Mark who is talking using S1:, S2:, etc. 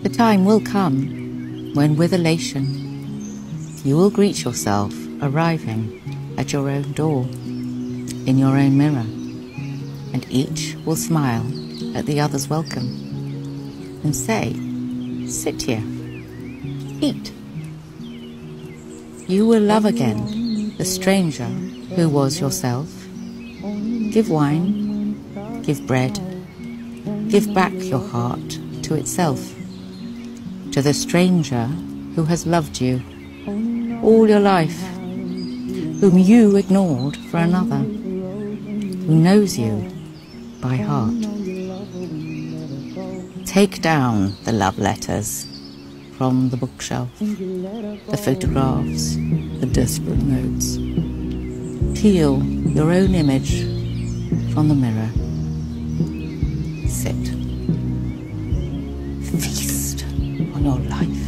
S1: The time will come when, with elation, you will greet yourself arriving at your own door, in your own mirror, and each will smile at the other's welcome and say, "Sit here, eat." You will love again the stranger who was yourself. Give wine, give bread, give back your heart to itself, to the stranger who has loved you all your life, whom you ignored for another, who knows you by heart. Take down the love letters from the bookshelf, the photographs, the desperate notes. Peel your own image from the mirror. Sit. Feast on your life.